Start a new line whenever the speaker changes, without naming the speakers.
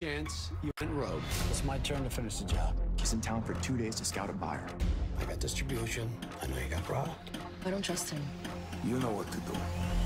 chance you went rogue.
It's my turn to finish the job.
He's in town for 2 days to scout a buyer.
I got distribution. I know you got product.
I don't trust him.
You know what to do.